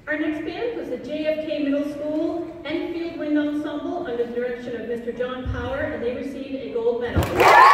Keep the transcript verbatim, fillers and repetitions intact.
Our next band was the J F K Middle School Enfield Wind Ensemble under the direction of Mister John Power, and they received a gold medal.